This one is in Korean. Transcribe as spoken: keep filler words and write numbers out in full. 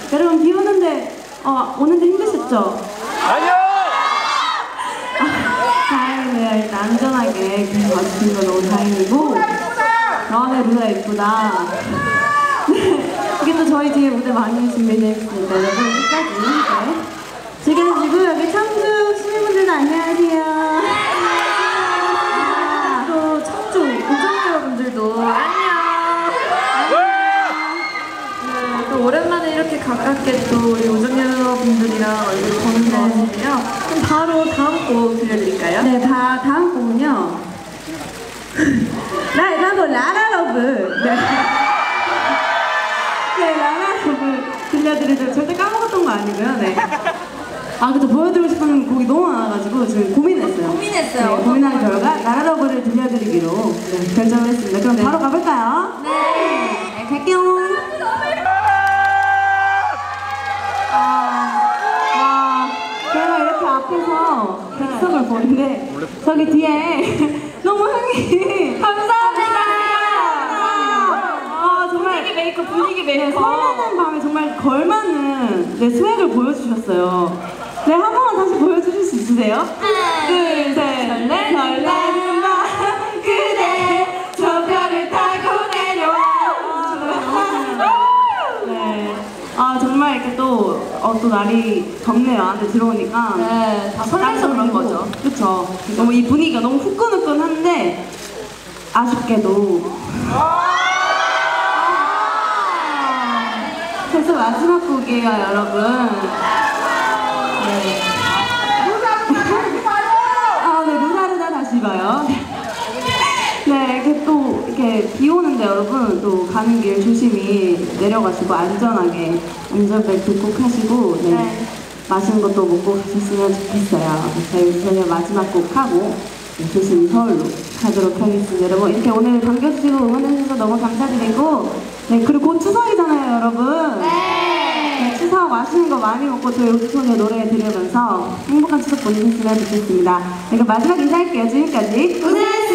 여러분 비 오는데 어, 오는데 힘드셨죠? 아니요! 아, 다행이네요. 일단 안전하게 계속 와주신 거 너무 다행이고. 아, 네, 루나 예쁘다. 이게 또 저희 뒤에 무대 많이 준비되어 있습니다. 여러분 끝까지 네. 즐겨주시고 여기 청주 시민분들도 안녕하세요. 아, 또 청주 우정 여러분들도 안녕. 네, 또 오랜만에 이렇게 가깝게 또 우리 우정 여러분들이랑 얼굴 보는 것 같은데요. 그럼 바로 다음 곡 들려드릴까요? 네, 다, 다음 곡은요. 나, 나도 라라러브. 네. 네, 라라러브 들려드리죠. 절대 까먹었던 거 아니고요. 네. 아, 그래도 보여드리고 싶은 곡이 너무 많아가지고 지금 고민했어요. 고민했어요. 네, 고민한 결과 라라러브를 들려드리기로 네, 결정을 했습니다. 그럼 네. 바로 가볼까요? 네. 네, 갈게요. 아, 와, 제가 이렇게 앞에서 백석을 보는데 저기 뒤에 너무 흥이 감사합니다. 아, 정말 분위기 메이커 분위기 메이커. 설레는 밤에 정말 걸맞는 네, 스웩을 보여주셨어요. 네, 한 번만 다시 보여주실 수 있으세요? 하나, 둘, 셋. 설레, 설레는 밤 그대 저 별을 타고 내려와. 네. 아, 정말 이렇게 또, 어, 또 날이 덥네요. 안에 들어오니까. 네, 다 설레서 그런 거죠. 그쵸. 너무 이 분위기가 너무 후끈후끈한데, 아쉽게도. 그래서 마지막 곡이에요, 여러분. 네. 아, 네, 루나루나 다시 봐요. 네, 이렇게 또, 이렇게 비 오는데 여러분, 또 가는 길 조심히 내려가시고, 안전하게 안전벨트 꼭 하시고, 네. 네. 맛있는 것도 먹고 가셨으면 좋겠어요. 저희 저녁 마지막 곡 하고, 네, 조심히 서울로 가도록 하겠습니다. 여러분, 이렇게 오늘 반겨주시고 응원해주셔서 너무 감사드리고, 네, 그리고 곧 추석이잖아요, 여러분. 네. 네, 추석 맛있는 거 많이 먹고 저희 우주소녀 노래 들으면서 행복한 추석 보내셨으면 좋겠습니다. 네, 그럼 마지막 인사할게요. 지금까지 우주소녀